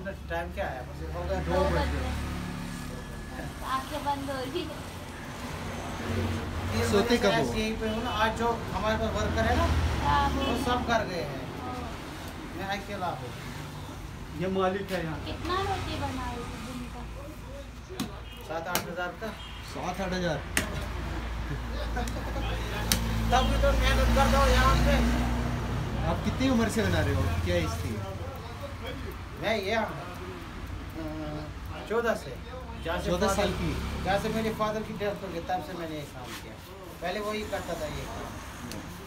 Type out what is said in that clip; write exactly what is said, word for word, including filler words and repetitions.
कितना टाइम क्या है? बस हो गया दो बज गए। आंखें बंद हो रही। सोते कब हो? यहीं पे हूँ ना। आज जो हमारे पास वर्कर है ना, वो सब कर गए हैं। मैं अकेला हूँ। ये मालिक है यहाँ। कितना रोटी बनाए दिन का? सात आठ हजार का। सात आठ हजार तब भी तो मेहनत कर दो यहाँ पे। आप कितनी उम्र से बना रहे हो? क्या एज थी? मैं ये चौदह से। चौदह साल की। जहाँ से मेरे फादर की डेथ हो गई तब से मैंने ये काम किया। पहले वही करता था ये काम।